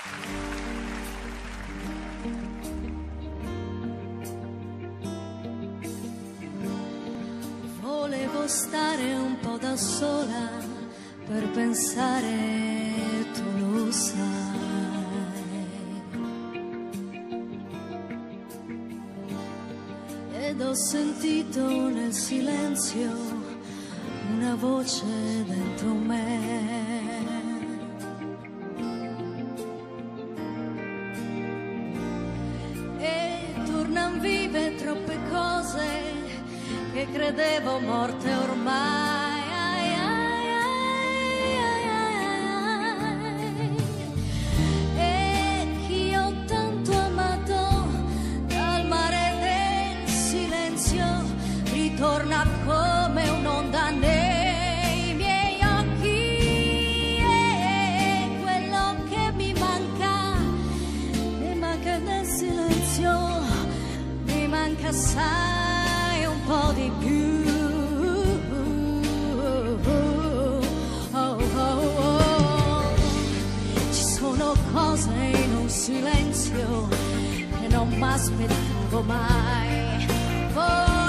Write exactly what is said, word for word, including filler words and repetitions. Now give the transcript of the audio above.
Volevo stare un po' da sola per pensare, tu lo sai. Ed ho sentito nel silenzio una voce dentro me. E tornan vive troppe cose che credevo morte ormai. Ai, ai, ai, ai, ai. E chi ho tanto amato dal mare del silenzio ritorna come un'onda nei miei occhi. E quello che mi manca, mi manca del silenzio, mi manca assai un po' di più. Oh, oh, oh. Ci sono cose in un silenzio che non m'aspettavo mai. Oh,